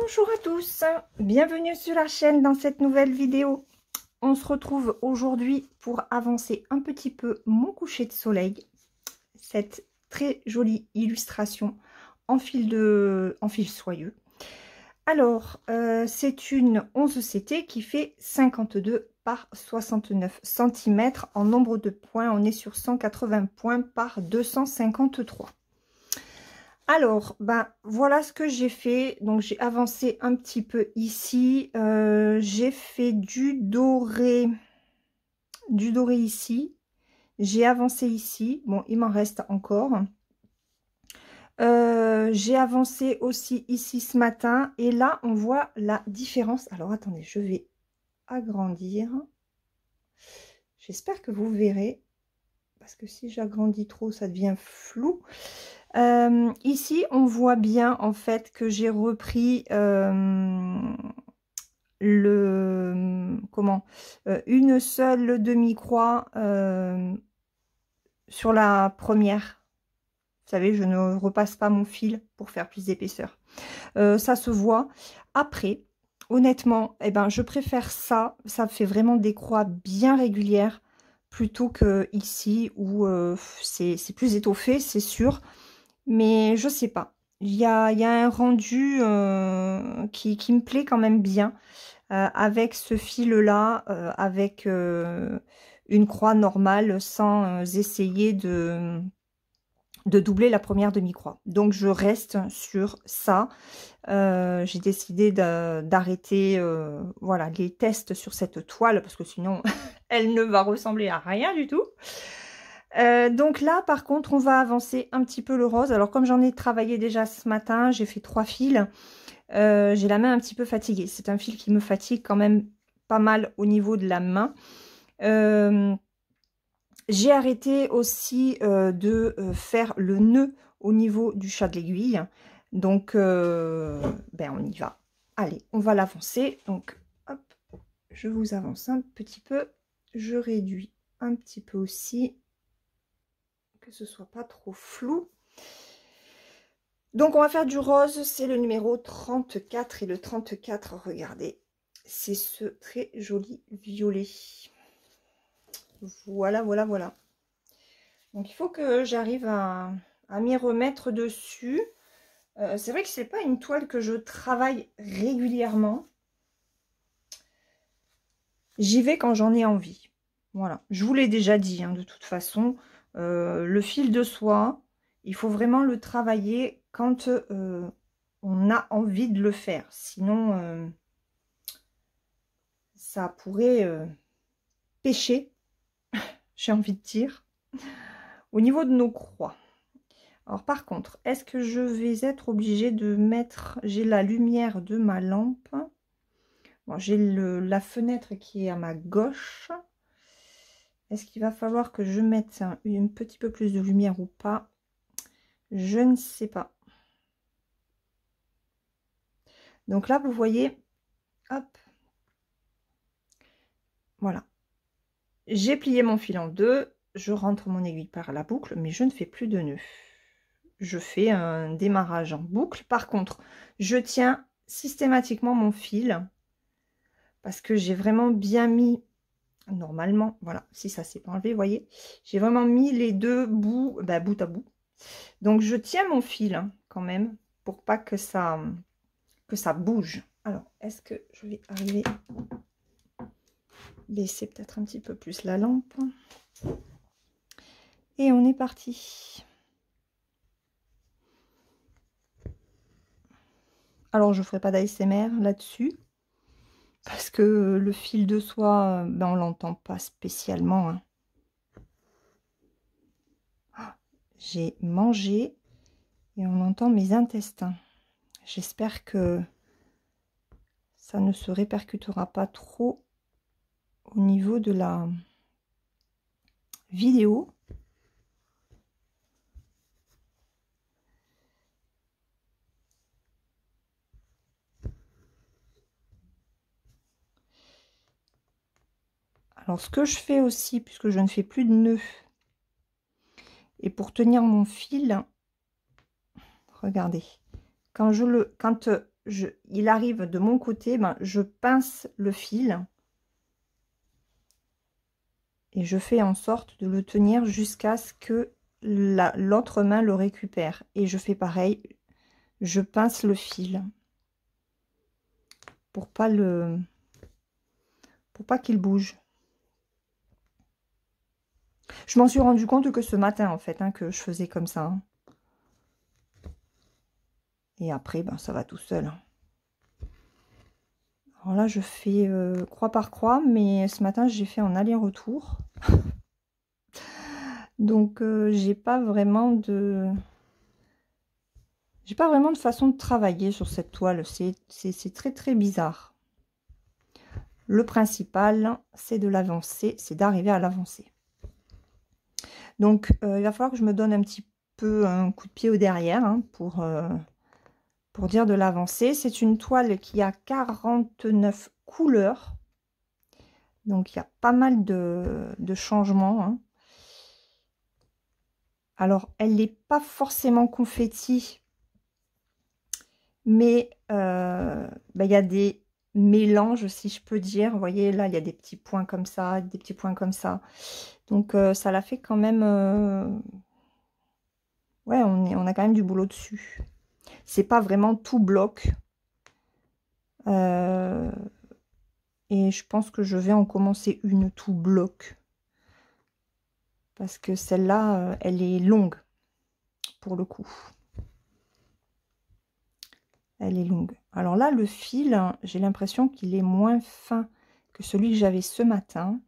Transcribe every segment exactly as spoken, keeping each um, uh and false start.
Bonjour à tous, bienvenue sur la chaîne dans cette nouvelle vidéo. On se retrouve aujourd'hui pour avancer un petit peu mon coucher de soleil. Cette très jolie illustration en fil, de, en fil soyeux. Alors, euh, c'est une onze C T qui fait cinquante-deux par soixante-neuf centimètres. En nombre de points, on est sur cent quatre-vingts points par deux cent cinquante-trois. Alors, ben, voilà ce que j'ai fait. Donc, j'ai avancé un petit peu ici. Euh, j'ai fait du doré. Du doré ici. J'ai avancé ici. Bon, il m'en reste encore. Euh, j'ai avancé aussi ici ce matin. Et là, on voit la différence. Alors, attendez, je vais agrandir. J'espère que vous verrez. Parce que si j'agrandis trop, ça devient flou. Euh, ici, on voit bien en fait que j'ai repris euh, le comment euh, une seule demi-croix euh, sur la première. Vous savez, je ne repasse pas mon fil pour faire plus d'épaisseur. Euh, ça se voit. Après, honnêtement, eh ben, je préfère ça. Ça fait vraiment des croix bien régulières plutôt que ici où euh, c'est plus étoffé, c'est sûr. Mais je sais pas. Il y a, il y a un rendu euh, qui, qui me plaît quand même bien. Euh, avec ce fil-là, euh, avec euh, une croix normale, sans euh, essayer de, de doubler la première demi-croix. Donc je reste sur ça. Euh, j'ai décidé d'arrêter euh, voilà, les tests sur cette toile, parce que sinon, elle ne va ressembler à rien du tout. Euh, donc là, par contre, on va avancer un petit peu le rose. Alors, comme j'en ai travaillé déjà ce matin, j'ai fait trois fils. Euh, j'ai la main un petit peu fatiguée. C'est un fil qui me fatigue quand même pas mal au niveau de la main. Euh, j'ai arrêté aussi euh, de euh, faire le nœud au niveau du chat de l'aiguille. Donc, euh, ben on y va. Allez, on va l'avancer. Donc, hop, je vous avance un petit peu. Je réduis un petit peu aussi, que ce soit pas trop flou. Donc on va faire du rose, c'est le numéro trente-quatre, et le trente-quatre, regardez, c'est ce très joli violet. Voilà, voilà, voilà. Donc il faut que j'arrive à, à m'y remettre dessus. Euh, c'est vrai que c'est pas une toile que je travaille régulièrement. J'y vais quand j'en ai envie. Voilà, je vous l'ai déjà dit, hein, de toute façon. Euh, le fil de soie, il faut vraiment le travailler quand euh, on a envie de le faire. Sinon, euh, ça pourrait euh, pêcher, j'ai envie de dire, au niveau de nos croix. Alors par contre, est-ce que je vais être obligée de mettre... J'ai la lumière de ma lampe. Bon, j'ai la fenêtre qui est à ma gauche. Est-ce qu'il va falloir que je mette un, un petit peu plus de lumière ou pas? Je ne sais pas. Donc là, vous voyez, hop, voilà. J'ai plié mon fil en deux, je rentre mon aiguille par la boucle, mais je ne fais plus de nœud. Je fais un démarrage en boucle. Par contre, je tiens systématiquement mon fil parce que j'ai vraiment bien mis, normalement, voilà, si ça s'est pas enlevé, vous voyez, j'ai vraiment mis les deux bouts, bah, bout à bout. Donc, je tiens mon fil hein, quand même pour pas que ça, que ça bouge. Alors, est-ce que je vais arriver à baisser peut-être un petit peu plus la lampe? Et on est parti. Alors, je ne ferai pas d'A S M R là-dessus. Parce que le fil de soie, ben, on l'entend pas spécialement. Hein. Oh, j'ai mangé et on entend mes intestins. J'espère que ça ne se répercutera pas trop au niveau de la vidéo. Alors, ce que je fais aussi, puisque je ne fais plus de nœuds, et pour tenir mon fil, regardez, quand je le, quand je, il arrive de mon côté, ben, je pince le fil et je fais en sorte de le tenir jusqu'à ce que l'autre main le récupère. Et je fais pareil, je pince le fil pour pas le pour pas qu'il bouge. Je m'en suis rendu compte que ce matin, en fait, hein, que je faisais comme ça. Hein. Et après, ben, ça va tout seul. Hein. Alors là, je fais euh, croix par croix, mais ce matin, j'ai fait en aller-retour. Donc, euh, j'ai pas vraiment de... J'ai pas vraiment de façon de travailler sur cette toile. C'est très, très bizarre. Le principal, c'est de l'avancer, c'est d'arriver à l'avancer. Donc, euh, il va falloir que je me donne un petit peu un coup de pied au derrière hein, pour... Euh, Pour dire de l'avancée, c'est une toile qui a quarante-neuf couleurs. Donc, il y a pas mal de, de changements. Hein. Alors, elle n'est pas forcément confetti. Mais euh, bah, il y a des mélanges, si je peux dire. Vous voyez, là, il y a des petits points comme ça, des petits points comme ça. Donc, euh, ça l'a fait quand même... Euh... Ouais, on, est, on a quand même du boulot dessus. C'est pas vraiment tout bloc. Euh... Et je pense que je vais en commencer une tout bloc. Parce que celle-là, elle est longue, pour le coup. Elle est longue. Alors là, le fil, j'ai l'impression qu'il est moins fin que celui que j'avais ce matin.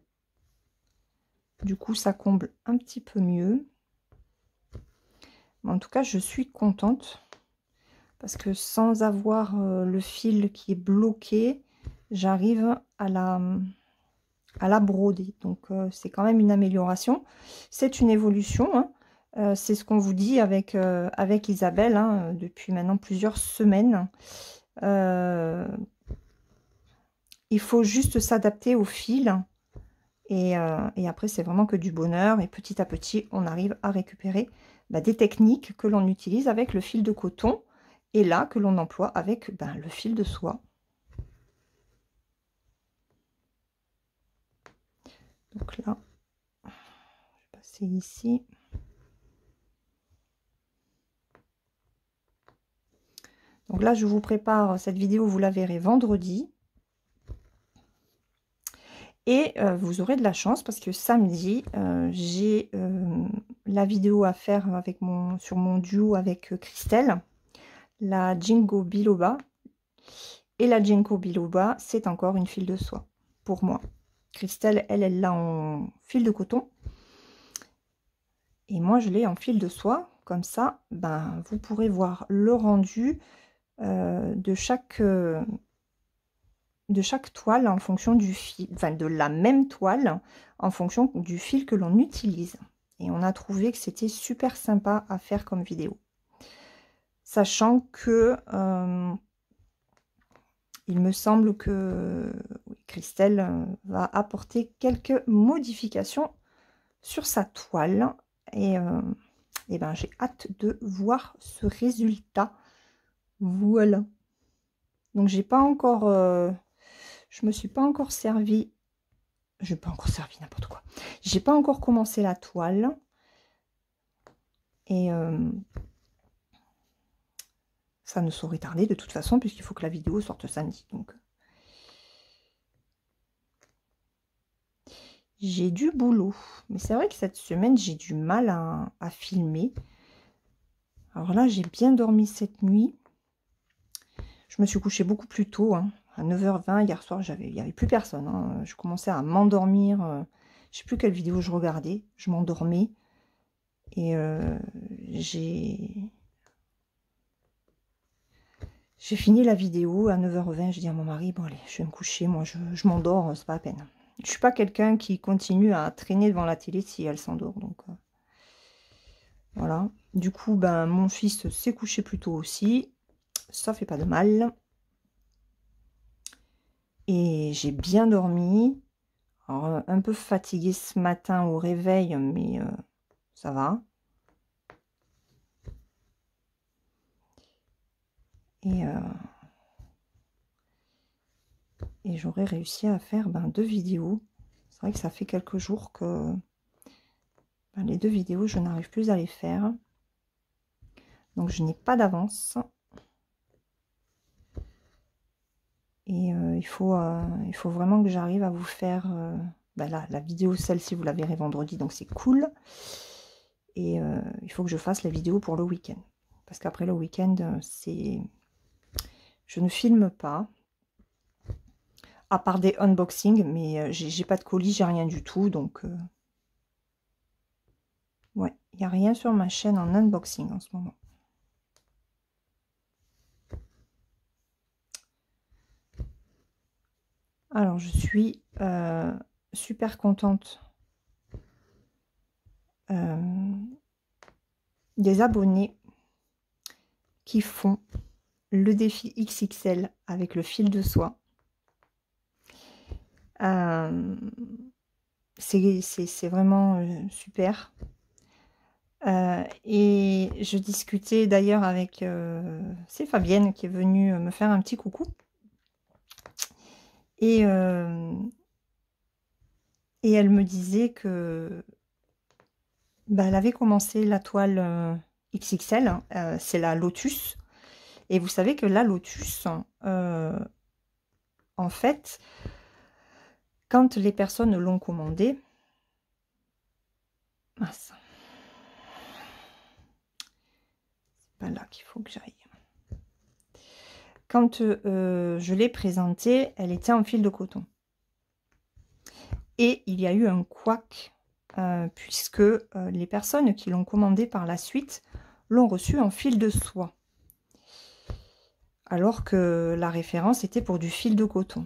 Du coup, ça comble un petit peu mieux. Mais en tout cas, je suis contente. Parce que sans avoir le fil qui est bloqué, j'arrive à la... à la broder. Donc, euh, c'est quand même une amélioration. C'est une évolution. Hein. Euh, c'est ce qu'on vous dit avec, euh, avec Isabelle hein, depuis maintenant plusieurs semaines. Euh, il faut juste s'adapter au fil. Et, euh, et après, c'est vraiment que du bonheur. Et petit à petit, on arrive à récupérer bah, des techniques que l'on utilise avec le fil de coton. Et là, que l'on emploie avec bah, le fil de soie. Donc là, je vais passer ici. Donc là, je vous prépare cette vidéo, vous la verrez vendredi. Et euh, vous aurez de la chance parce que samedi, euh, j'ai euh, la vidéo à faire avec mon, sur mon duo avec Christelle, la Jinko Biloba. Et la Jinko Biloba, c'est encore une file de soie pour moi. Christelle, elle, elle l'a en fil de coton. Et moi, je l'ai en fil de soie. Comme ça, ben, vous pourrez voir le rendu euh, de chaque... Euh, de chaque toile en fonction du fil, enfin de la même toile en fonction du fil que l'on utilise. Et on a trouvé que c'était super sympa à faire comme vidéo. Sachant que euh, il me semble que Christelle va apporter quelques modifications sur sa toile. Et, euh, et ben j'ai hâte de voir ce résultat. Voilà. Donc j'ai pas encore... Euh, je me suis pas encore servi, je n'ai pas encore servi n'importe quoi. J'ai pas encore commencé la toile. Et euh, ça ne saurait tarder de toute façon, puisqu'il faut que la vidéo sorte samedi. Donc j'ai du boulot. Mais c'est vrai que cette semaine, j'ai du mal à, à filmer. Alors là, j'ai bien dormi cette nuit. Je me suis couchée beaucoup plus tôt, hein. À neuf heures vingt, hier soir, il n'y avait plus personne. Hein. Je commençais à m'endormir. Je ne sais plus quelle vidéo je regardais. Je m'endormais. Et euh, j'ai... J'ai fini la vidéo à neuf heures vingt. Je dis à mon mari, bon allez, je vais me coucher. Moi, je, je m'endors, c'est pas la peine. Je suis pas quelqu'un qui continue à traîner devant la télé si elle s'endort. Donc euh, voilà. Du coup, ben, mon fils s'est couché plus tôt aussi. Ça fait pas de mal. Et j'ai bien dormi. Alors, un peu fatiguée ce matin au réveil, mais euh, ça va. Et, euh, et j'aurais réussi à faire ben, deux vidéos. C'est vrai que ça fait quelques jours que ben, les deux vidéos, je n'arrive plus à les faire. Donc je n'ai pas d'avance. Et euh, il, faut, euh, il faut vraiment que j'arrive à vous faire... Euh, ben là, la vidéo, celle-ci, vous la verrez vendredi, donc c'est cool. Et euh, il faut que je fasse la vidéo pour le week-end. Parce qu'après le week-end, c'est... Je ne filme pas. À part des unboxings, mais euh, j'ai pas de colis, j'ai rien du tout. Donc, euh... ouais, il n'y a rien sur ma chaîne en unboxing en ce moment. Alors, je suis euh, super contente euh, des abonnés qui font le défi X X L avec le fil de soie. Euh, c'est vraiment euh, super. Euh, et je discutais d'ailleurs avec euh, c'est Fabienne qui est venue me faire un petit coucou. Et, euh, et elle me disait que bah, elle avait commencé la toile euh, X X L, hein, euh, c'est la Lotus. Et vous savez que la Lotus, euh, en fait, quand les personnes l'ont commandée, ah, c'est pas là qu'il faut que j'aille. Quand euh, je l'ai présentée, elle était en fil de coton. Et il y a eu un couac, euh, puisque euh, les personnes qui l'ont commandée par la suite l'ont reçue en fil de soie. Alors que la référence était pour du fil de coton.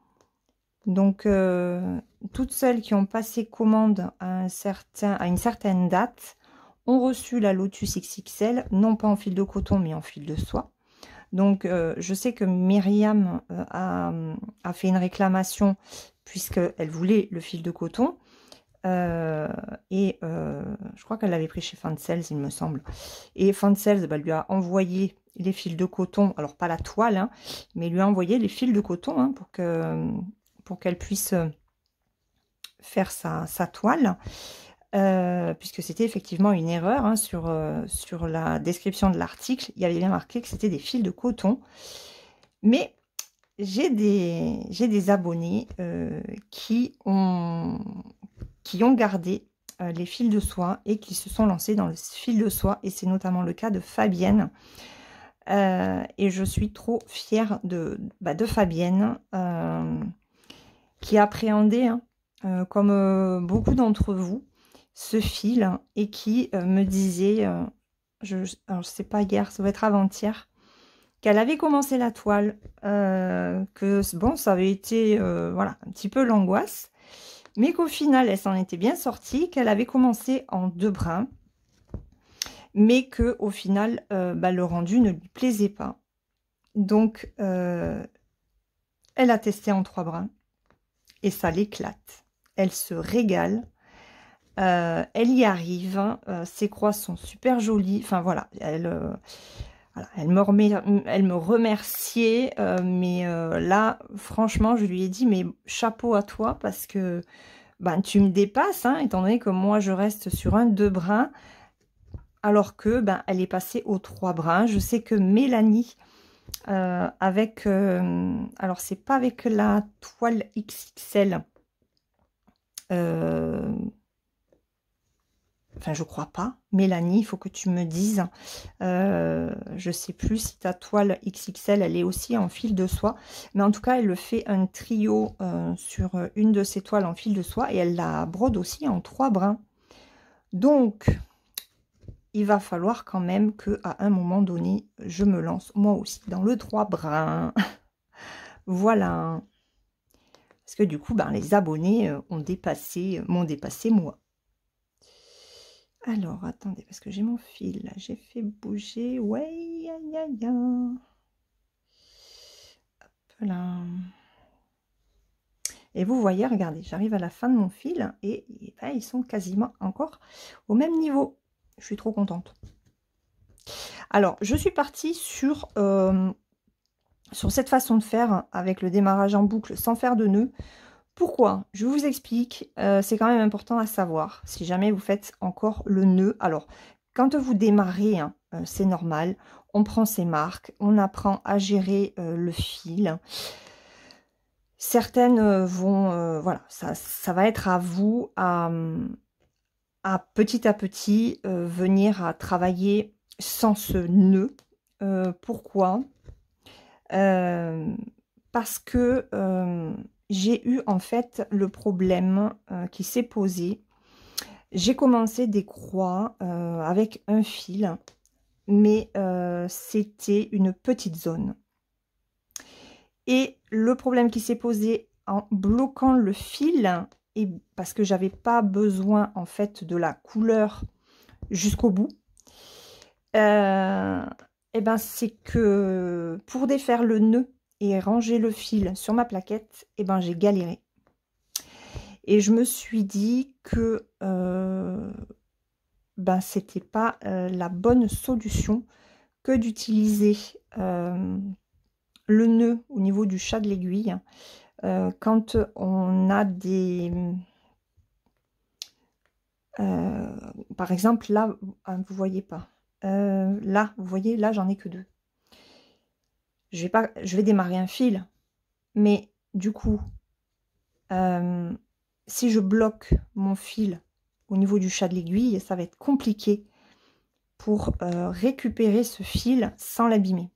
Donc, euh, toutes celles qui ont passé commande à, un certain, à une certaine date ont reçu la Lotus X X L, non pas en fil de coton, mais en fil de soie. Donc, euh, je sais que Myriam euh, a, a fait une réclamation puisqu'elle voulait le fil de coton. Euh, et euh, je crois qu'elle l'avait pris chez Fansels, il me semble. Et Fansels bah, lui a envoyé les fils de coton, alors pas la toile, hein, mais lui a envoyé les fils de coton hein, pour que pour qu'elle puisse faire sa, sa toile. Euh, puisque c'était effectivement une erreur hein, sur, euh, sur la description de l'article. Il y avait bien marqué que c'était des fils de coton. Mais j'ai des, j'ai des abonnés euh, qui, ont, qui ont gardé euh, les fils de soie et qui se sont lancés dans le fil de soie. Et c'est notamment le cas de Fabienne. Euh, et je suis trop fière de, bah, de Fabienne euh, qui appréhendait, hein, euh, comme euh, beaucoup d'entre vous, ce fil hein, et qui euh, me disait, euh, je ne sais pas hier, ça va être avant-hier, qu'elle avait commencé la toile, euh, que bon, ça avait été euh, voilà, un petit peu l'angoisse, mais qu'au final, elle s'en était bien sortie, qu'elle avait commencé en deux brins, mais que au final, euh, bah, le rendu ne lui plaisait pas. Donc, euh, elle a testé en trois brins et ça l'éclate. Elle se régale. Euh, elle y arrive, euh, ses croix sont super jolies, enfin voilà, elle, euh, voilà, elle, me, remet, elle me remerciait, euh, mais euh, là, franchement, je lui ai dit, mais chapeau à toi, parce que ben, tu me dépasses, hein, étant donné que moi, je reste sur un deux brins, alors que ben, elle est passée aux trois brins. Je sais que Mélanie, euh, avec, euh, alors c'est pas avec la toile X X L, euh, enfin, je crois pas. Mélanie, il faut que tu me dises. Euh, je sais plus si ta toile X X L, elle est aussi en fil de soie. Mais en tout cas, elle le fait un trio euh, sur une de ses toiles en fil de soie. Et elle la brode aussi en trois brins. Donc, il va falloir quand même qu'à un moment donné, je me lance moi aussi dans le trois brins. Voilà. Parce que du coup, ben, les abonnés ont dépassé, m'ont dépassé moi. Alors, attendez, parce que j'ai mon fil, là, j'ai fait bouger, ouais, aïe, aïe, aïe. Hop là. Et vous voyez, regardez, j'arrive à la fin de mon fil, et, et ben, ils sont quasiment encore au même niveau. Je suis trop contente. Alors, je suis partie sur, euh, sur cette façon de faire avec le démarrage en boucle sans faire de nœud. Pourquoi? Je vous explique, euh, c'est quand même important à savoir si jamais vous faites encore le nœud. Alors, quand vous démarrez, hein, euh, c'est normal, on prend ses marques, on apprend à gérer euh, le fil. Certaines euh, vont, euh, voilà, ça, ça va être à vous à, à petit à petit euh, venir à travailler sans ce nœud. Euh, pourquoi? Euh, parce que euh, j'ai eu en fait le problème euh, qui s'est posé. J'ai commencé des croix euh, avec un fil, mais euh, c'était une petite zone. Et le problème qui s'est posé en bloquant le fil, et parce que j'avais pas besoin en fait de la couleur jusqu'au bout, euh, et ben c'est que pour défaire le nœud et ranger le fil sur ma plaquette, et ben j'ai galéré. Et je me suis dit que euh, ben c'était pas euh, la bonne solution que d'utiliser euh, le nœud au niveau du chat de l'aiguille euh, quand on a des euh, par exemple là vous voyez pas euh, là vous voyez là j'en ai que deux. Je vais pas je vais démarrer un fil, mais du coup euh, si je bloque mon fil au niveau du chat de l'aiguille, ça va être compliqué pour euh, récupérer ce fil sans l'abîmer.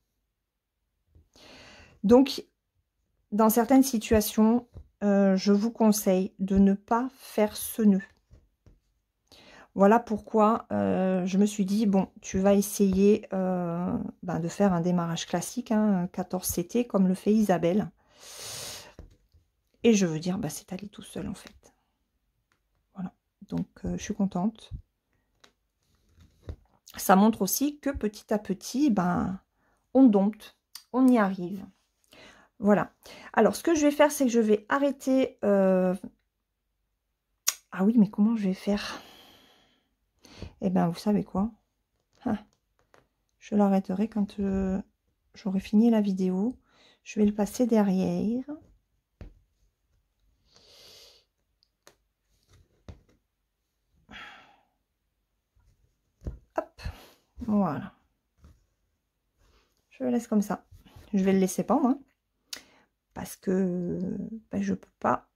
Donc dans certaines situations, euh, je vous conseille de ne pas faire ce nœud. Voilà pourquoi euh, je me suis dit, bon, tu vas essayer euh, ben, de faire un démarrage classique, hein, quatorze C T, comme le fait Isabelle. Et je veux dire, ben, c'est allé tout seul, en fait. Voilà, donc euh, je suis contente. Ça montre aussi que petit à petit, ben, on dompte, on y arrive. Voilà. Alors, ce que je vais faire, c'est que je vais arrêter... Euh... Ah oui, mais comment je vais faire? Eh bien, vous savez quoi? Ah, je l'arrêterai quand euh, j'aurai fini la vidéo. Je vais le passer derrière. Hop, voilà. Je le laisse comme ça. Je vais le laisser pendre, hein, parce que ben, je peux pas...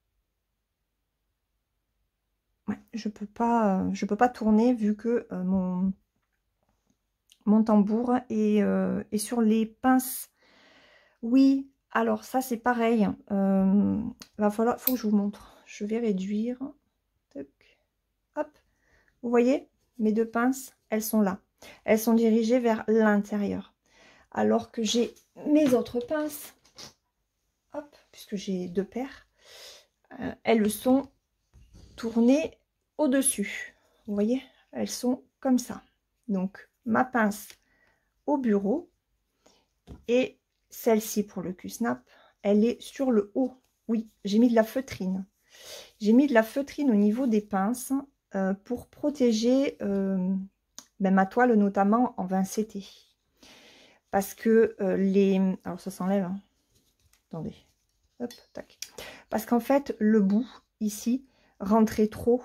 Ouais, je peux pas, euh, je peux pas tourner vu que euh, mon, mon tambour est, euh, est sur les pinces. Oui, alors ça c'est pareil. Euh, va falloir, faut que je vous montre. Je vais réduire. Tac. Hop, vous voyez, mes deux pinces, elles sont là. Elles sont dirigées vers l'intérieur. Alors que j'ai mes autres pinces, hop, puisque j'ai deux paires, euh, elles sont tournées au-dessus. Vous voyez, elles sont comme ça. Donc, ma pince au bureau et celle-ci pour le Q-snap, elle est sur le haut. Oui, j'ai mis de la feutrine. J'ai mis de la feutrine au niveau des pinces euh, pour protéger euh, ben, ma toile, notamment en vingt C T. Parce que euh, les... Alors, ça s'enlève. Hein. Attendez. Hop, tac. Parce qu'en fait, le bout, ici, rentrait trop.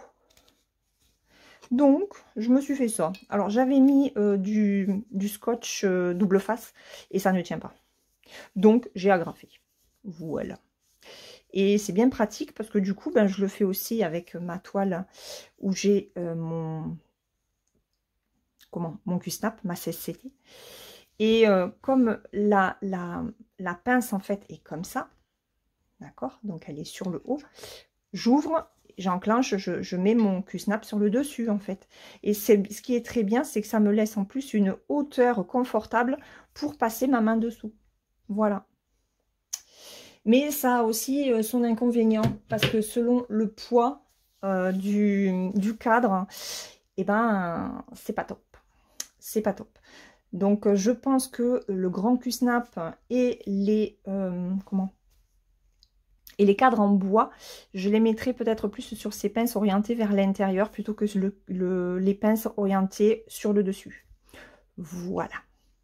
Donc, je me suis fait ça. Alors, j'avais mis euh, du, du scotch euh, double face et ça ne tient pas. Donc, j'ai agrafé. Voilà. Et c'est bien pratique parce que du coup, ben, je le fais aussi avec ma toile où j'ai euh, mon... Comment? Mon Q-snap, ma seize C T. Et euh, comme la, la, la pince, en fait, est comme ça, d'accord? Donc, elle est sur le haut. J'ouvre, j'enclenche, je, je mets mon Q-snap sur le dessus, en fait. Et c'est ce qui est très bien, c'est que ça me laisse en plus une hauteur confortable pour passer ma main dessous. Voilà. Mais ça a aussi euh, son inconvénient, parce que selon le poids euh, du, du cadre, eh ben, c'est pas top. C'est pas top. Donc, je pense que le grand Q-snap et les... Euh, comment et les cadres en bois, je les mettrai peut-être plus sur ces pinces orientées vers l'intérieur plutôt que le, le, les pinces orientées sur le dessus. Voilà.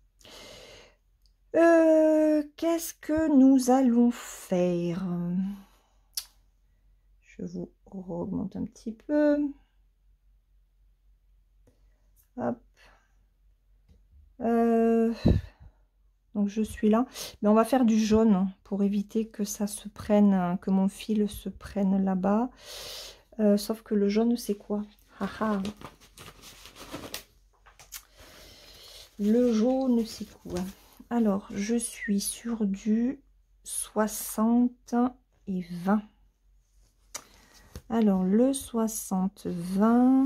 Euh, qu'est-ce que nous allons faire? Je vous augmente un petit peu. Hop. Euh, donc je suis là. Mais on va faire du jaune pour éviter que ça se prenne, que mon fil se prenne là-bas. Euh, sauf que le jaune, c'est quoi? Haha. Le jaune, c'est quoi? Alors, je suis sur du soixante et vingt. Alors, le soixante vingt.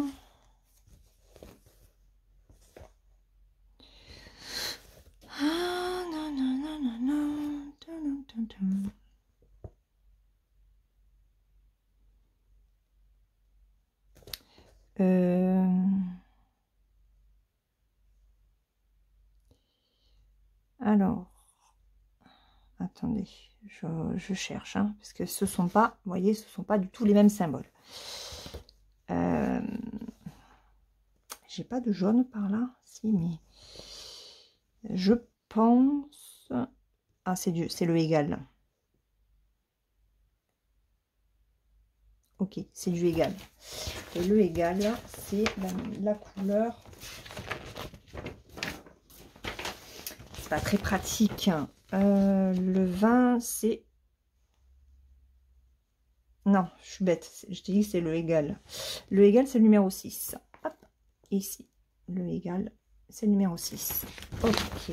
Ah, non, non, non, non, non. Dun, dun, dun, dun. Euh... Alors, attendez, je, je cherche, hein, parce que ce sont pas, vous voyez, ce sont pas du tout les mêmes symboles. Euh... J'ai pas de jaune par là, si, mais je pense. Ah, c'est du, c'est le égal. Ok, c'est du égal. Et le égal, c'est la, la couleur. C'est pas très pratique. Euh, le vingt, c'est... Non, je suis bête. Je t'ai dit que c'est le égal. Le égal, c'est le numéro six. Hop, ici. Le égal, c'est le numéro six. Ok.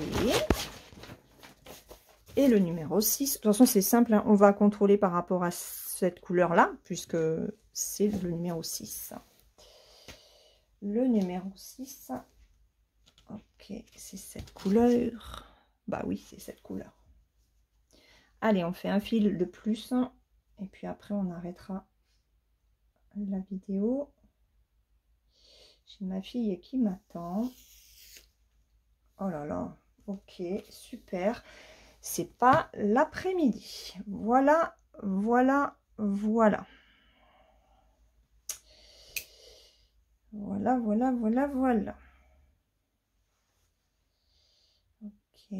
Et le numéro six, de toute façon, c'est simple. Hein, on va contrôler par rapport à cette couleur-là, puisque c'est le numéro six. Le numéro six... Ok, c'est cette couleur. Bah oui, c'est cette couleur. Allez, on fait un fil de plus. Et puis après, on arrêtera la vidéo. J'ai ma fille qui m'attend. Oh là là. Ok, super. C'est pas l'après-midi. Voilà, voilà, voilà. Voilà, voilà, voilà, voilà. Ok.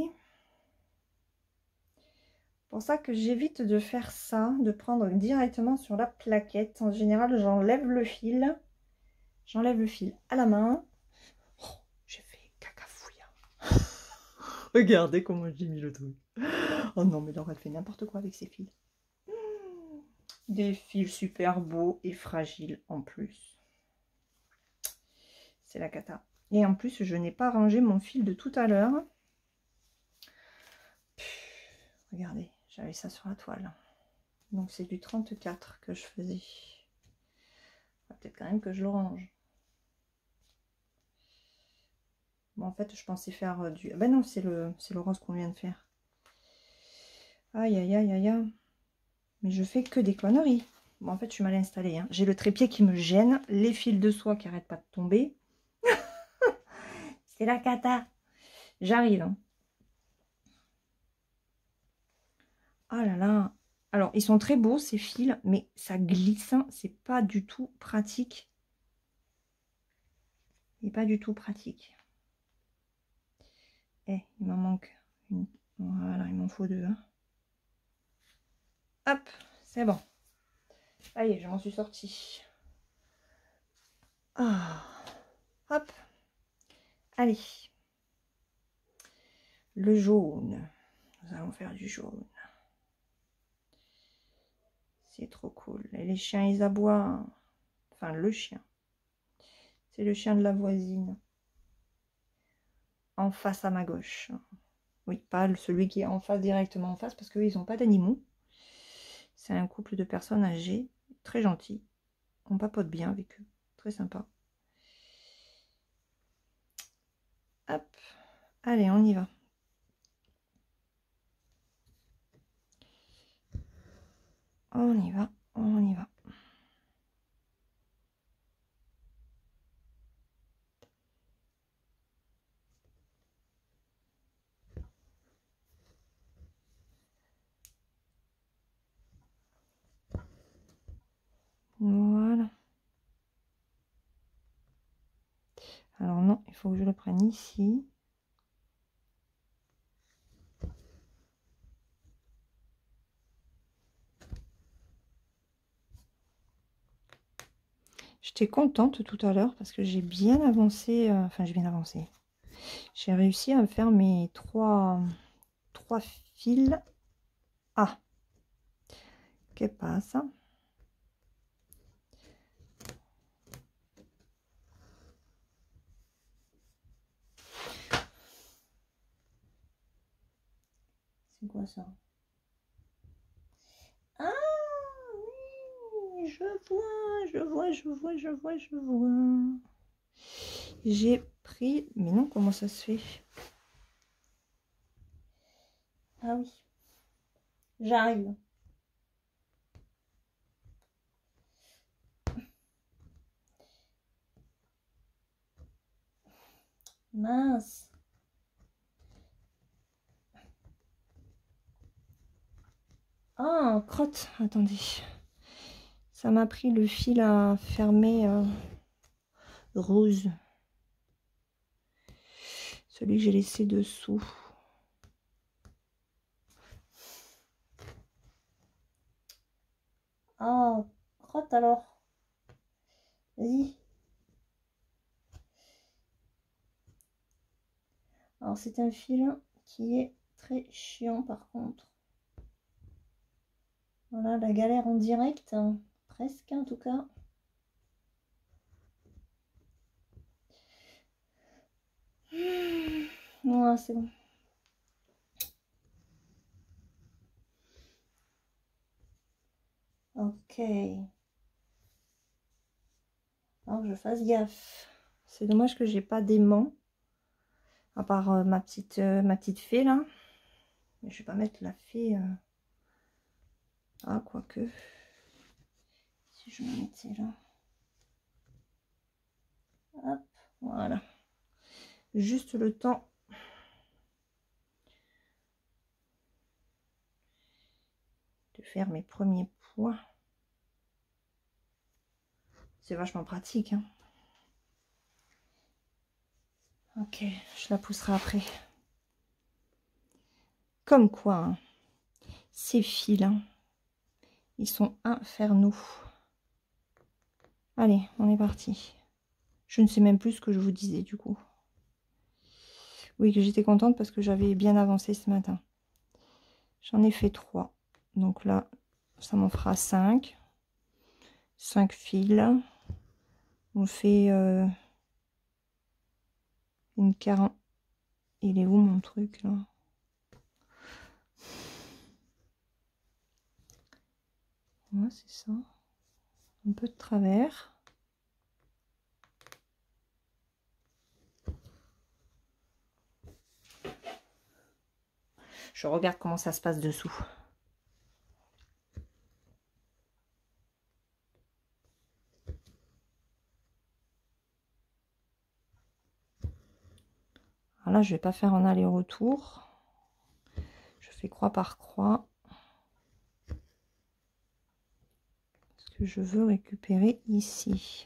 Pour ça que j'évite de faire ça, de prendre directement sur la plaquette. En général, j'enlève le fil. J'enlève le fil à la main. Oh, j'ai fait cacafouille. Regardez comment j'ai mis le truc. Oh non, mais Laure, elle fait n'importe quoi avec ses fils. Des fils super beaux et fragiles en plus. C'est la cata. Et en plus, je n'ai pas rangé mon fil de tout à l'heure. Regardez, j'avais ça sur la toile. Donc c'est du trente-quatre que je faisais. Peut-être quand même que je le range. Bon, en fait, je pensais faire du... Ben non, c'est le, c'est le rose qu'on vient de faire. Aïe, aïe, aïe, aïe, aïe. Mais je fais que des conneries. Bon, en fait, je suis mal installée. Hein. J'ai le trépied qui me gêne. Les fils de soie qui n'arrêtent pas de tomber. C'est la cata. J'arrive. Hein. Oh là là. Alors, ils sont très beaux, ces fils, mais ça glisse. C'est pas du tout pratique. Et pas du tout pratique. Eh, il m'en manque une. Voilà, il m'en faut deux. Hein. Hop, c'est bon. Ça y est, je m'en suis sortie. Ah, hop. Allez. Le jaune. Nous allons faire du jaune. C'est trop cool. Et les chiens, ils aboient. Enfin, le chien. C'est le chien de la voisine. En face à ma gauche. Oui, pas celui qui est en face, directement en face, parce qu'eux, ils n'ont pas d'animaux. C'est un couple de personnes âgées, très gentils. On papote bien avec eux. Très sympa. Hop. Allez, on y va. On y va, on y va. Voilà. Alors non, il faut que je le prenne ici. J'étais contente tout à l'heure parce que j'ai bien avancé, euh, enfin j'ai bien avancé. J'ai réussi à faire mes trois, trois fils. Ah, qu'est-ce passe? C'est quoi ça? Ah oui, je vois, je vois, je vois, je vois, je vois. J'ai pris... Mais non, comment ça se fait? Ah oui, j'arrive. Mince. Ah, crotte, attendez. Ça m'a pris le fil à fermer euh, rose. Celui que j'ai laissé dessous. Ah, crotte alors. Vas-y. Alors c'est un fil qui est très chiant par contre. Voilà, la galère en direct. Hein. Presque en tout cas. Ouais, c'est bon. Ok. Alors que je fasse gaffe. C'est dommage que j'ai pas d'aimant. À part euh, ma petite euh, ma petite fée là. Mais je vais pas mettre la fée. Euh... Ah, quoique. Si je me mettais là. Hop, voilà. Juste le temps. De faire mes premiers points. C'est vachement pratique. Hein. Ok, je la pousserai après. Comme quoi, hein, ces fils, hein, ils sont infernaux. Allez, on est parti. Je ne sais même plus ce que je vous disais du coup. Oui, que j'étais contente parce que j'avais bien avancé ce matin. J'en ai fait trois. Donc là, ça m'en fera cinq. cinq fils. On fait euh, une quarante. Il est où mon truc là? Ouais, c'est ça. Un peu de travers. Je regarde comment ça se passe dessous. Alors là, je vais pas faire un aller-retour. Je fais croix par croix. Parce que je veux récupérer ici.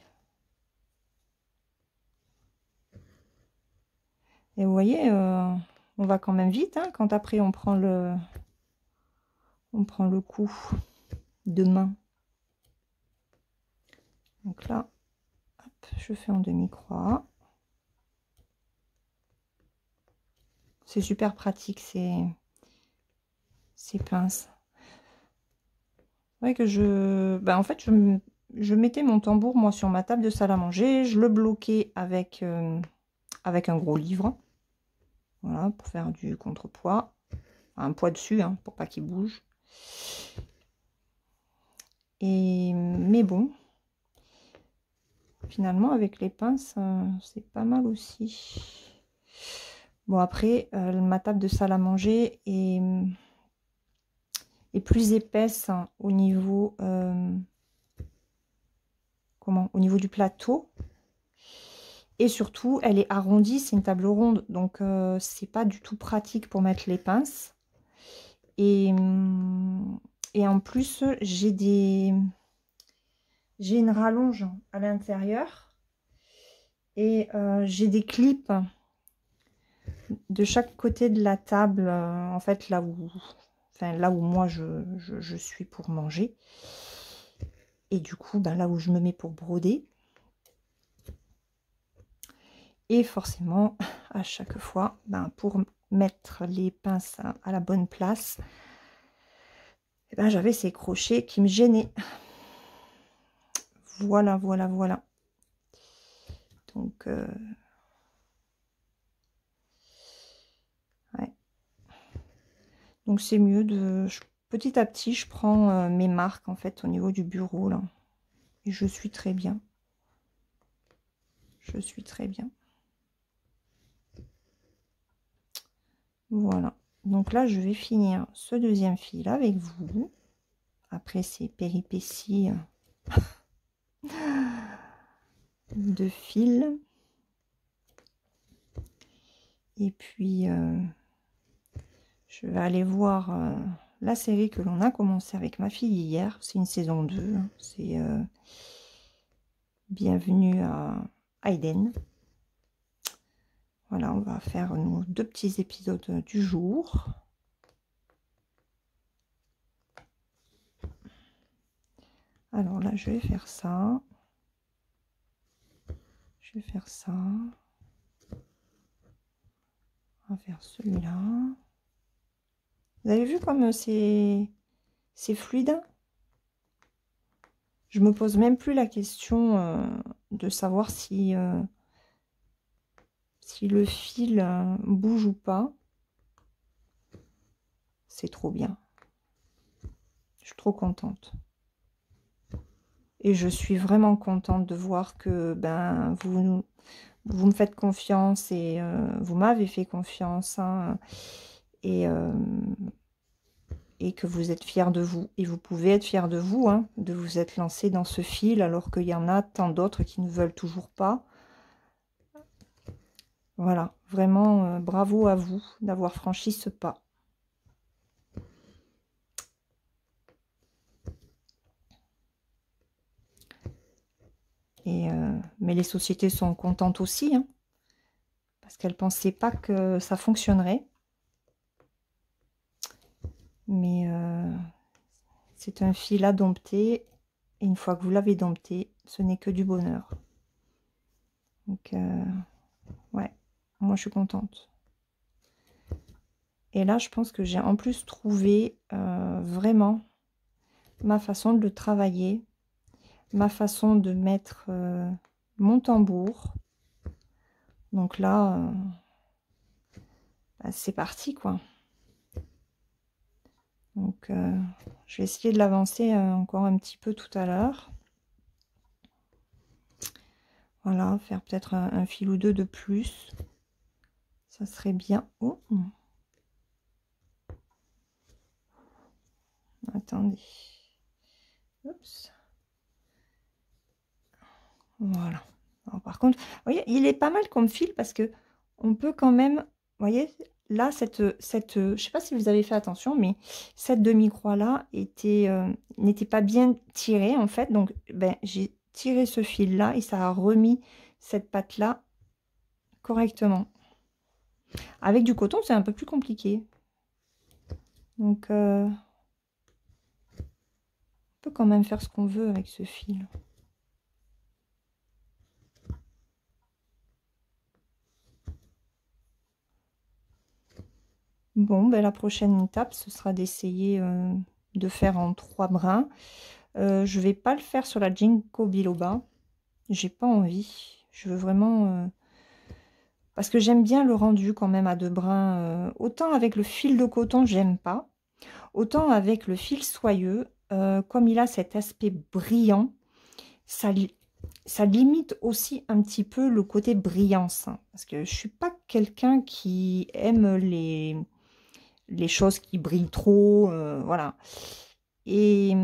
Et vous voyez, euh, on va quand même vite, hein, quand après on prend le, on prend le coup de main. Donc là, hop, je fais en demi-croix. C'est super pratique ces, ces pinces. C'est vrai que je, ben en fait, je, je mettais mon tambour moi sur ma table de salle à manger, je le bloquais avec, euh, avec un gros livre, voilà, pour faire du contrepoids, un poids dessus, hein, pour pas qu'il bouge. Et mais bon, finalement avec les pinces, euh, c'est pas mal aussi. Bon après, euh, ma table de salle à manger est, est plus épaisse hein, au niveau euh, comment au niveau du plateau. Et surtout, elle est arrondie, c'est une table ronde, donc euh, c'est pas du tout pratique pour mettre les pinces. Et, et en plus, j'ai des j'ai une rallonge à l'intérieur. Et euh, j'ai des clips de chaque côté de la table, euh, en fait, là où, enfin, là où moi je, je, je suis pour manger. Et du coup, ben, là où je me mets pour broder. Et forcément, à chaque fois, ben, pour mettre les pinces à, à la bonne place, eh ben, j'avais ces crochets qui me gênaient. Voilà, voilà, voilà. Donc, euh, ouais. Donc c'est mieux de... Je, petit à petit, je prends euh, mes marques, en fait, au niveau du bureau, là. Et je suis très bien. Je suis très bien. Voilà. Donc là, je vais finir ce deuxième fil avec vous. Après ces péripéties de fil. Et puis, euh, je vais aller voir euh, la série que l'on a commencé avec ma fille hier. C'est une saison deux. Hein. C'est euh, Bienvenue à Aiden. Voilà, on va faire nos deux petits épisodes du jour. Alors là, je vais faire ça. Je vais faire ça. On va faire celui-là. Vous avez vu comme c'est c'est fluide? Je me pose même plus la question euh, de savoir si, euh, si le fil euh, bouge ou pas. C'est trop bien. Je suis trop contente. Et je suis vraiment contente de voir que ben vous, vous me faites confiance et euh, vous m'avez fait confiance. Hein, et, euh, et que vous êtes fiers de vous. Et vous pouvez être fiers de vous, hein, de vous être lancé dans ce fil alors qu'il y en a tant d'autres qui ne veulent toujours pas. Voilà, vraiment euh, bravo à vous d'avoir franchi ce pas. Et, euh, mais les sociétés sont contentes aussi, hein, parce qu'elles ne pensaient pas que ça fonctionnerait. Mais euh, c'est un fil à dompter. Et une fois que vous l'avez dompté, ce n'est que du bonheur. Donc, euh, ouais, moi je suis contente. Et là, je pense que j'ai en plus trouvé euh, vraiment ma façon de le travailler, ma façon de mettre euh, mon tambour. Donc là, euh, bah, c'est parti, quoi. Donc, euh, je vais essayer de l'avancer euh, encore un petit peu tout à l'heure. Voilà, faire peut-être un, un fil ou deux de plus. Ça serait bien. Oh. Attendez. Oups. Voilà. Alors, par contre, vous voyez, il est pas mal comme fil parce que on peut quand même, vous voyez, là, cette, cette, je sais pas si vous avez fait attention, mais cette demi-croix là était, euh, n'était pas bien tirée en fait. Donc, ben, j'ai tiré ce fil là et ça a remis cette patte là correctement. Avec du coton, c'est un peu plus compliqué. Donc, euh, on peut quand même faire ce qu'on veut avec ce fil. Bon, ben, la prochaine étape, ce sera d'essayer euh, de faire en trois brins. Euh, je vais pas le faire sur la Ginkgo biloba. J'ai pas envie. Je veux vraiment... Euh, parce que j'aime bien le rendu quand même à deux brins. Euh, autant avec le fil de coton, j'aime pas. Autant avec le fil soyeux, euh, comme il a cet aspect brillant, ça, ça limite aussi un petit peu le côté brillance. Hein, parce que je suis pas quelqu'un qui aime les... les choses qui brillent trop, euh, voilà. Et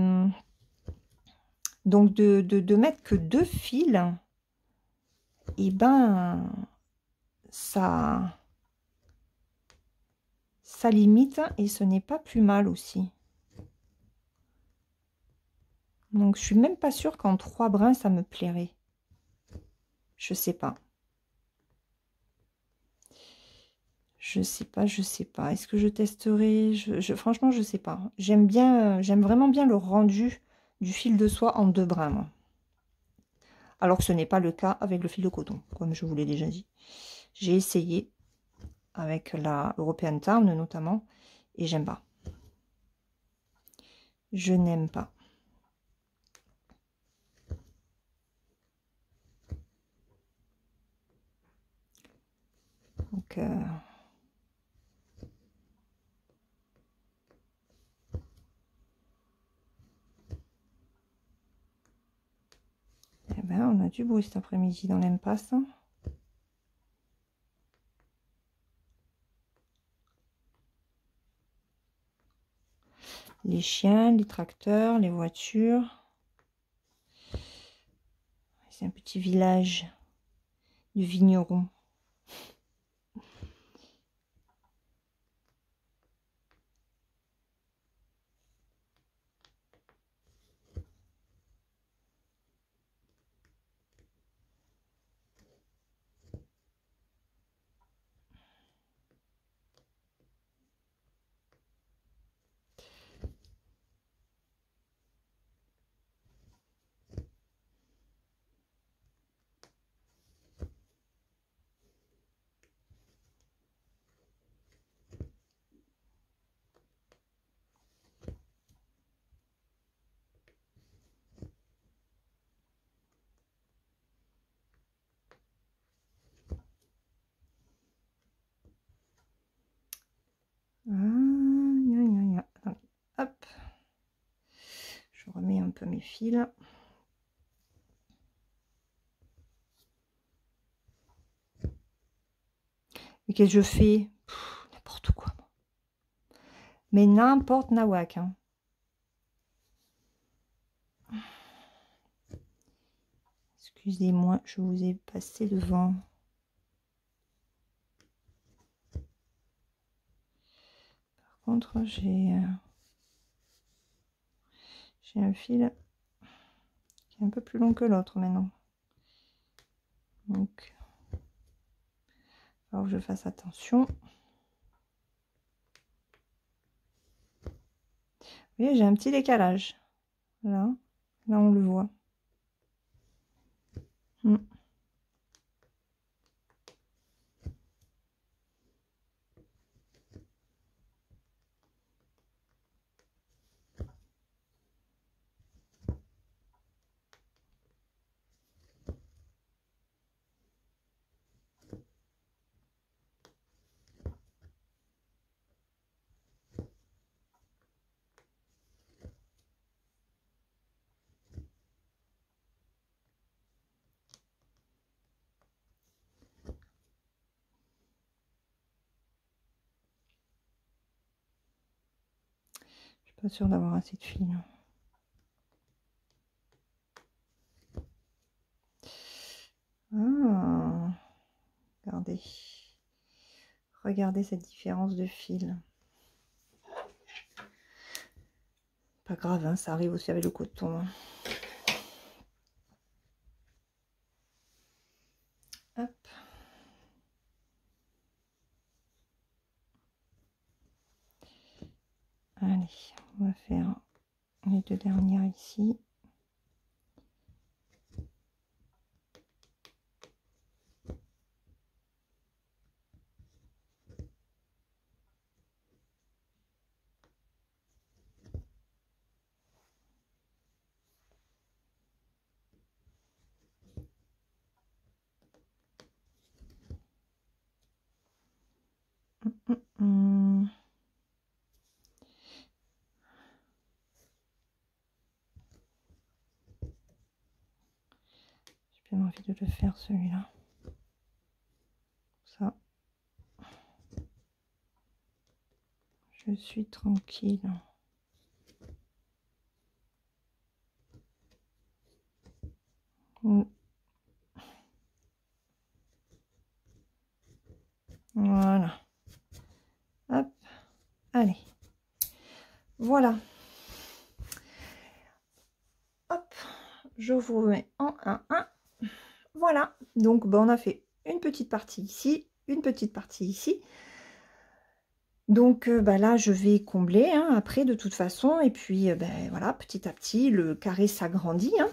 donc de, de, de mettre que deux fils, et ben ça, ça limite et ce n'est pas plus mal aussi. Donc je suis même pas sûre qu'en trois brins ça me plairait. Je sais pas. Je sais pas, je sais pas. Est-ce que je testerai? je, je, Franchement, je sais pas. J'aime bien, euh, j'aime vraiment bien le rendu du fil de soie en deux brins, moi. Alors que ce n'est pas le cas avec le fil de coton, comme je vous l'ai déjà dit. J'ai essayé avec la European Town notamment, et j'aime pas. Je n'aime pas. Donc, euh... eh ben, on a du bruit cet après-midi dans l'impasse. Les chiens, les tracteurs, les voitures. C'est un petit village de vignerons. Ah, gna, gna, gna. Attendez, hop. Je remets un peu mes fils. Mais qu'est-ce que je fais? N'importe quoi. Mais n'importe nawak. Hein. Excusez-moi, je vous ai passé devant. Par contre, j'ai euh, j'ai un fil qui est un peu plus long que l'autre maintenant. Donc, il faut que je fasse attention. Vous voyez, j'ai un petit décalage. Là, là on le voit. Hmm. Je suis pas sûre d'avoir assez de fil. Ah, regardez. Regardez cette différence de fil. Pas grave, hein, ça arrive aussi avec le coton. Hop. Allez, on va faire les deux dernières ici. Hum, hum. J'ai bien envie de le faire celui-là. Ça. Je suis tranquille. Voilà. Hop. Allez. Voilà. Hop. Je vous remets en un un. Voilà. Donc, ben, on a fait une petite partie ici, une petite partie ici. Donc euh, bah là, je vais combler hein, après de toute façon. Et puis, euh, ben, voilà, petit à petit, le carré s'agrandit. Hein.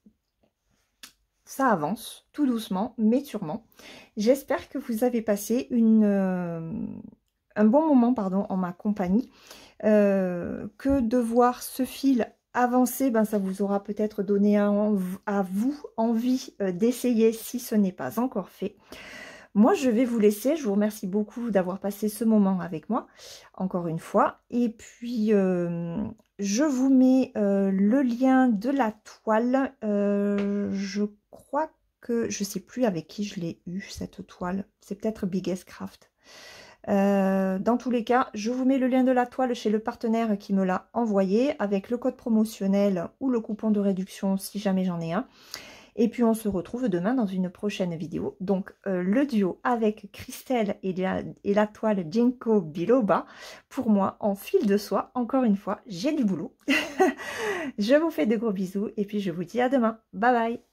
Ça avance, tout doucement, mais sûrement. J'espère que vous avez passé une, euh, un bon moment pardon, en ma compagnie. Euh, que de voir ce fil avancer, ben, ça vous aura peut-être donné un, à vous envie euh, d'essayer si ce n'est pas encore fait. Moi, je vais vous laisser. Je vous remercie beaucoup d'avoir passé ce moment avec moi, encore une fois. Et puis, euh, je vous mets euh, le lien de la toile. Euh, je crois que, je ne sais plus avec qui je l'ai eu, cette toile. C'est peut-être Biggest Craft. Euh, dans tous les cas, je vous mets le lien de la toile chez le partenaire qui me l'a envoyé, avec le code promotionnel ou le coupon de réduction si jamais j'en ai un. Et puis on se retrouve demain dans une prochaine vidéo. Donc euh, le duo avec Christelle et la, et la toile Ginkgo Biloba, pour moi en fil de soie. Encore une fois, j'ai du boulot. Je vous fais de gros bisous et puis je vous dis à demain. Bye bye.